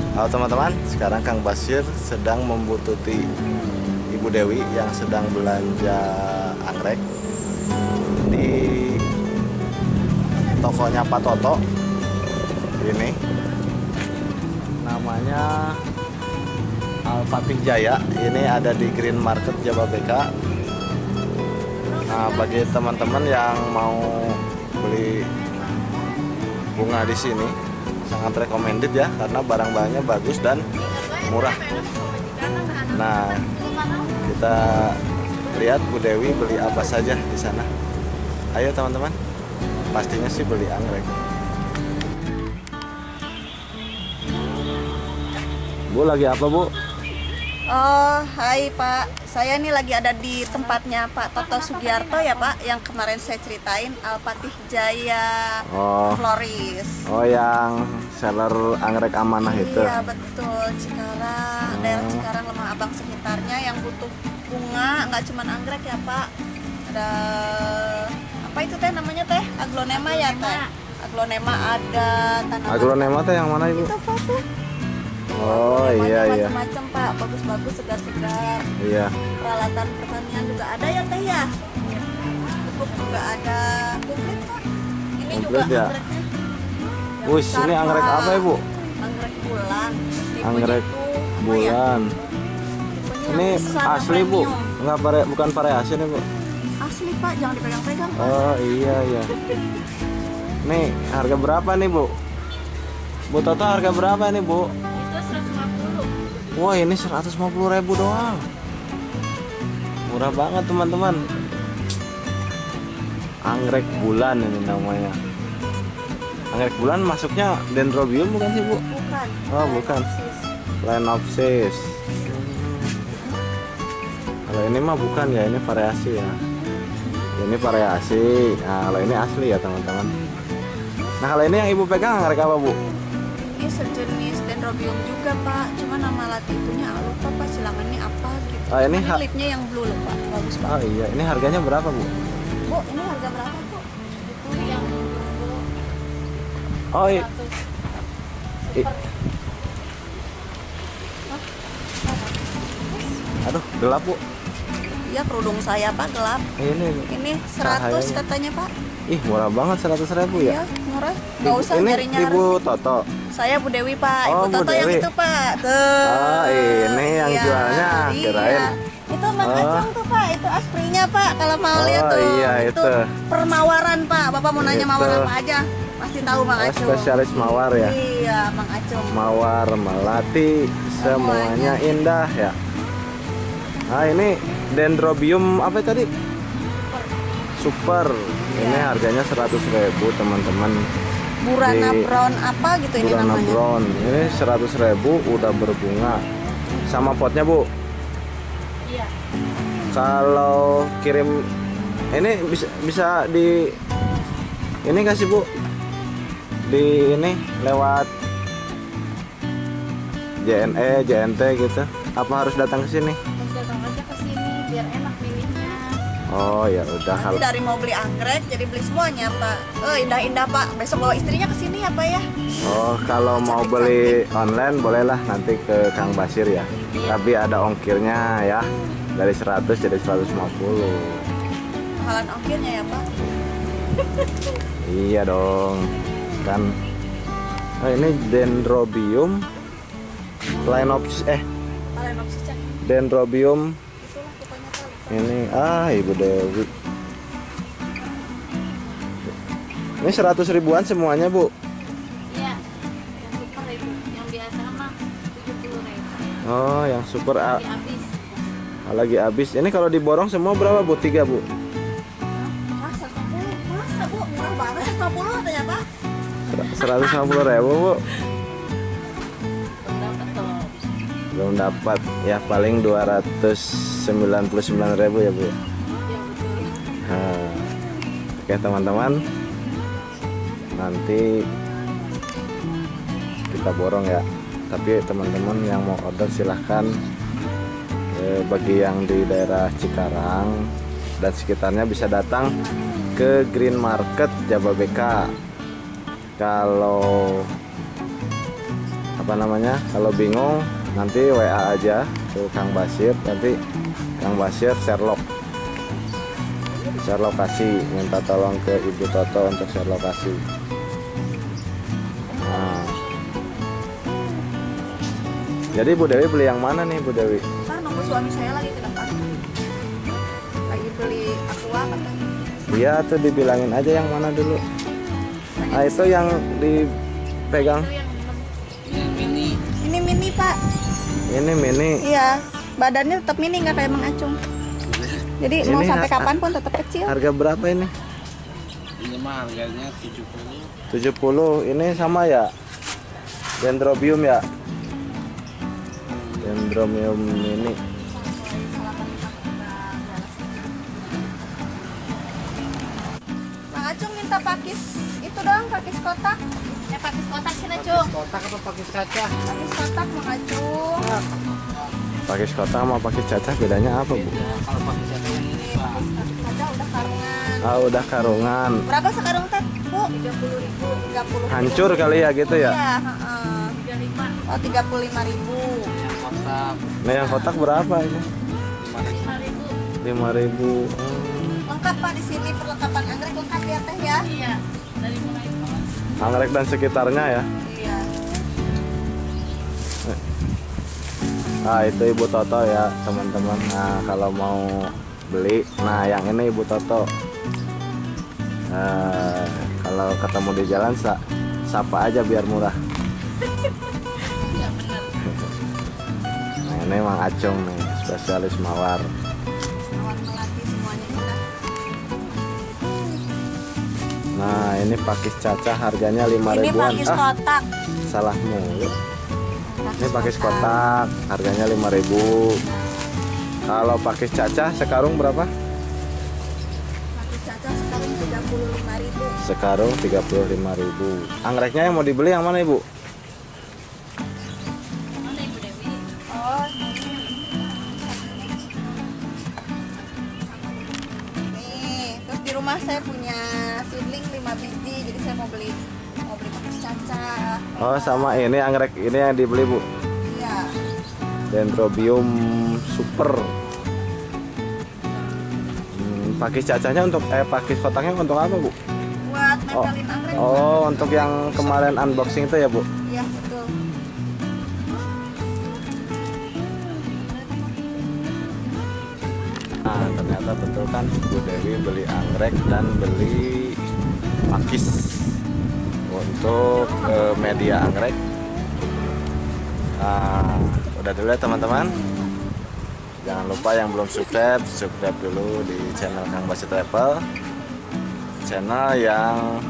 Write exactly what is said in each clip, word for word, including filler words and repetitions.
Halo teman-teman, sekarang Kang Basir sedang membututi Ibu Dewi yang sedang belanja anggrek di tokonya Pak Toto. Ini namanya Al-Fatih Jaya. Ini ada di Green Market Jababeka. Nah, bagi teman-teman yang mau beli bunga di sini sangat recommended ya, karena barang-barangnya bagus dan murah. Nah, kita lihat Bu Dewi beli apa saja di sana. Ayo teman-teman, pastinya sih beli anggrek. Bu, lagi apa Bu? Oh, hai Pak. Saya ini lagi ada di tempatnya Pak Toto Sugiarto ya Pak, yang kemarin saya ceritain, Al-Fatih Jaya Oh. Floris. Oh, yang seller anggrek amanah iya, itu. Iya betul, Cikarang, Oh. daerah Cikarang, Lemah Abang sekitarnya yang butuh bunga, nggak cuma anggrek ya Pak. Ada apa itu teh namanya teh? Aglonema ya teh. Aglonema ada tanaman. Aglonema teh yang mana Ibu? Itu Pak tuh. Oh iya iya. Macam-macam Pak, bagus-bagus, segar-segar. Iya. Peralatan pertanian juga ada ya teh ya. Pupuk juga ada, komplit Pak. Ini juga Komplit ya? anggreknya. Yang Wih, besar, ini anggrek Pak. apa Ibu? Anggrek bulan. Tipenya Anggrek itu, apa bulan. ya? Tipenya Ini besar, asli Bu, premium. nggak pare, bukan variasi nih Bu. Asli Pak, jangan dipegang-pegang Pak. Oh iya iya. Nih harga berapa nih Bu? Bu Toto, harga berapa nih Bu? Itu seratus lima puluh. Wah, ini seratus lima puluh ribu doang. Murah banget teman-teman. Anggrek bulan ini namanya. Anggrek bulan masuknya dendrobium bukan sih Bu? Bukan. Oh bukan. Phalaenopsis. Kalau ini mah bukan ya, ini variasi ya. Ini variasi. Nah, kalau ini asli ya teman-teman. Nah, kalau ini yang Ibu pegang anggrek apa Bu? Ini sejenis dendrobium juga Pak, cuma nama latitunya lupa Pak, silangannya apa gitu. Oh, ini Cuman ha- lipnya yang blue loh Pak, bagus Oh banget. iya, ini harganya berapa Bu? Bu, ini harga berapa Bu? Itu yang Oh iya. I- Aduh, gelap Bu. Iya, kerudung saya Pak gelap. Ini Ini seratus Cahayanya. katanya Pak. ih murah banget seratus ribu ya. Iya, murah. Nggak usah Ini nyari-nyari. Ibu Toto. Saya Bu Dewi Pak, Oh, Ibu Bu Toto yang Dewi. itu Pak. Tuh. Oh, ini yang Iya, jualnya, iya. kirain. Itu Mang Oh. Acung tuh Pak, itu asprinya Pak. Kalau mau Oh, lihat tuh. iya, itu. permawaran Pak. Bapak mau nanya Itu. mawar apa aja? Pasti tahu Mang Oh, Acung. spesialis mawar ya. Iya, Mang Acung. Mawar, melati, semuanya indah ya. Nah, ini dendrobium apa tadi? Super. Ini Iya. harganya seratus ribu teman-teman. Burana Di- brown apa gitu ini Burana namanya? brown. Ini seratus ribu udah berbunga. Sama potnya Bu. Iya. Kalau kirim ini bisa bisa di ini kasih Bu. Di ini lewat J N E, J N T gitu. Apa harus datang ke sini? Datang aja ke sini biar enak milihnya. Oh ya udah hal. Nanti dari mau beli anggrek jadi beli semuanya Pak. Eh indah-indah Pak. Besok bawa istrinya ke sini ya Pak ya. Oh, kalau mau beli online bolehlah nanti ke Kang Basir ya. Tapi ada ongkirnya ya. Dari seratus jadi seratus lima puluh. Mahalan ongkirnya ya Pak. Iya dong. Kan oh, ini dendrobium Phalaenopsis eh Phalaenopsisnya dendrobium itulah pokoknya Pak. ini ah Ibu Dewi. Ini seratus ribuan semuanya Bu. Iya, yang super itu, yang biasa mah tujuh puluh ribu. Oh, yang super ah, Lagi habis. lagi habis. Ini kalau diborong semua berapa Bu? Tiga Bu. Masa seratus lima puluh? Masa Bu? Murah banget seratus lima puluh katanya Pak. seratus lima puluh ribu Bu. Dapat tuh. Belum dapat ya, paling dua ratus sembilan puluh sembilan ribu ya Bu. Yang betul. Nah, oke teman-teman, nanti kita borong ya. Tapi teman-teman yang mau order silahkan eh, bagi yang di daerah Cikarang dan sekitarnya bisa datang ke Green Market Jababeka. Kalau apa namanya, kalau bingung nanti W A aja ke Kang Basir, nanti Kang Basir share log share lokasi, minta tolong ke Ibu Toto untuk share lokasi. Nah, jadi Bu Dewi beli yang mana nih Bu Dewi? Ntar nunggu suami saya lagi ke depan. Lagi beli aqua katanya. Iya tuh dibilangin aja yang mana dulu. Nah itu yang dipegang. Ini mini Pak. Ini mini. Iya, badannya tetap mini nggak kayak Mang Acung. Jadi mau Ini sampai ha- kapanpun tetap kecil. Harga berapa ini? Ini mah harganya tujuh puluh. tujuh puluh. Ini sama ya? Dendrobium ya? Dendrobium mini. Mang Acung minta pakis itu dong, pakis kotak. Ya pakis kotak sini Cung. Kotak apa pakai kaca? Pakis kotak Mang Acung. Pakis kotak sama pakis cacah bedanya apa Bu? Kalau pakai kaca yang ini Pak. Ada udah karungan. Ah udah karungan. Berapa sekarang Teh? Bu? tiga puluh ribu. tiga puluh. Hancur kali ya gitu ya? Iya, heeh. tiga puluh lima. Oh, tiga puluh lima ribu. Yang kotak Nah yang kotak berapa ini? lima ribu. lima ribu. Lengkap Pak di sini, perlengkapan anggrek lengkap ya Teh ya? Iya. Dari mulai Anggrek dan sekitarnya ya. Iya. Nah itu Ibu Toto ya teman-teman. Nah kalau mau beli, nah yang ini Ibu Toto. Nah, kalau ketemu di jalan sa sapa aja biar murah. ya benar. Nah ini Mang Acung nih, spesialis mawar. Mawar melati semuanya indah. Nah ini pakis cacah harganya lima Ini ribuan. pakis Ah kotak. salah mulu. Ini pakis kotak harganya lima ribu. Kalau pakis cacah sekarung berapa? Pakis cacah sekarang tiga puluh lima ribu. Sekarung tiga puluh lima ribu. Angreknya yang mau dibeli yang mana Ibu? Mana Ibu Dewi? Oh, nih, terus di rumah saya punya seedling lima biji, jadi saya mau beli mau beli pakis cacah. Oh sama ini anggrek ini yang dibeli Bu. Iya. Dendrobium super. Hmm, pakis cacahnya untuk eh pakis kotaknya untuk apa Bu? Buat Oh, nempelin anggrek. oh untuk yang kemarin unboxing itu ya Bu? Iya, betul. Nah ternyata betul kan Bu Dewi beli anggrek dan beli pakis untuk eh, media anggrek. Nah, udah dulu ya teman-teman. Jangan lupa yang belum subscribe, subscribe dulu di channel Kang Basir Travel. Channel yang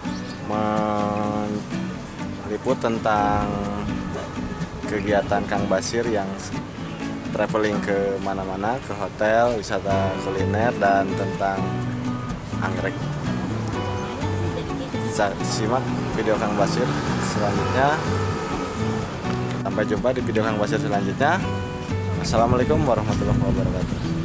meliput tentang kegiatan Kang Basir yang traveling ke mana-mana, ke hotel, wisata kuliner, dan tentang anggrek. Sa- Simak video Kang Basir selanjutnya. Sampai jumpa di video Kang Basir selanjutnya. Assalamualaikum warahmatullahi wabarakatuh.